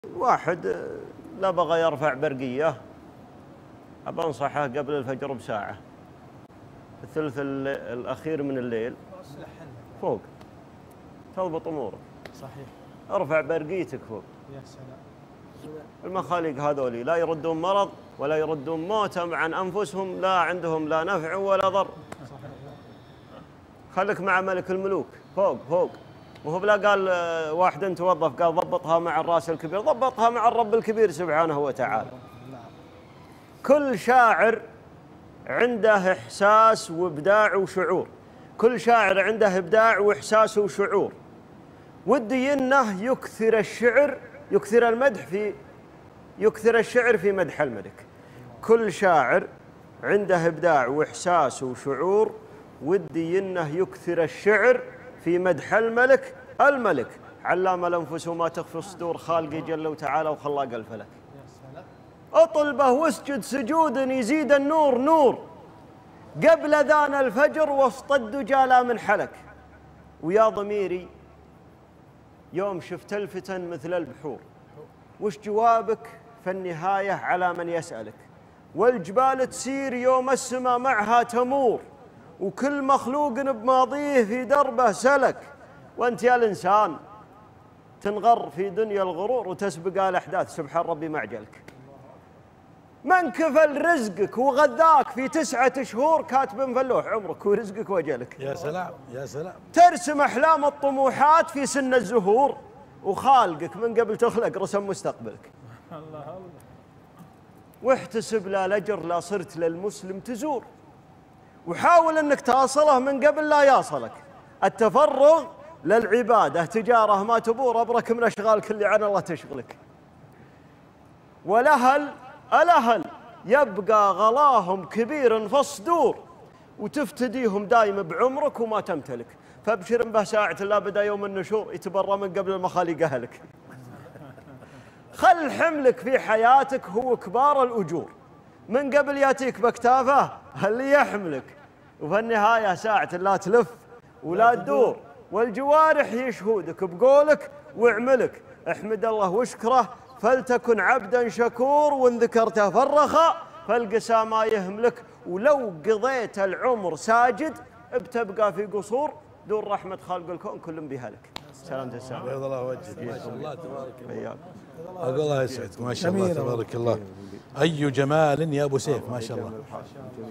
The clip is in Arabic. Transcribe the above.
واحد لا بغى يرفع برقية، أبى أنصحه قبل الفجر بساعة، الثلث الأخير من الليل فوق تضبط أمورك. صحيح. ارفع برقيتك فوق. يا سلام. المخاليق هذولي لا يردون مرض ولا يردون موتة عن أنفسهم، لا عندهم لا نفع ولا ضر. صحيح. خليك مع ملك الملوك فوق فوق. وهو بلا قال واحد انت توظف قال ضبطها مع الراس الكبير، ضبطها مع الرب الكبير سبحانه وتعالى. كل شاعر عنده إحساس وإبداع وشعور، كل شاعر عنده إبداع وإحساس وشعور. ودي إنه يكثر الشعر، يكثر المدح يكثر الشعر في مدح الملك. كل شاعر عنده إبداع وإحساس وشعور، ودي إنه يكثر الشعر في مدح الملك. الملك علام الأنفس وما تخفي الصدور، خالقي جل وتعالى وخلاق الفلك. اطلبه واسجد سجودا يزيد النور نور، قبل اذان الفجر وسط الدجى لا من حلك. ويا ضميري يوم شفت الفتن مثل البحور، وش جوابك في النهاية على من يسألك؟ والجبال تسير يوم السماء معها تمور، وكل مخلوق بماضيه في دربه سلك. وانت يا الإنسان تنغر في دنيا الغرور وتسبق الأحداث، سبحان ربي معجلك. من كفل رزقك وغذاك في 9 شهور كاتب في اللوح عمرك ورزقك وجلك. يا سلام يا سلام. ترسم أحلام الطموحات في سن الزهور، وخالقك من قبل تخلق رسم مستقبلك. الله الله. واحتسب لا لجر لا صرت للمسلم تزور، وحاول أنك تصله من قبل لا يصلك. التفرغ للعبادة تجارة ما تبور، أبرك من أشغالك اللي عن الله تشغلك. الأهل يبقى غلاهم كبير في الصدور، وتفتديهم دايم بعمرك وما تمتلك. فابشر به ساعة لا بدا يوم النشور، يتبرى من قبل المخاليق أهلك. خل حملك في حياتك هو كبار الأجور، من قبل ياتيك باكتافه اللي يحملك. وفي النهاية ساعة لا تلف ولا تدور، والجوارح يشهودك بقولك وعملك. احمد الله واشكره فلتكن عبدا شكور، وان ذكرته في الرخاء فالقسى ما يهملك. ولو قضيت العمر ساجد بتبقى في قصور، دون رحمة خالق الكون كل بهلك. سلامة السلام. بيض الله وجهك ما شاء الله تبارك الله. أقول الله يسعدك ما شاء الله تبارك الله. أي جمال يا أبو سيف ما شاء الله.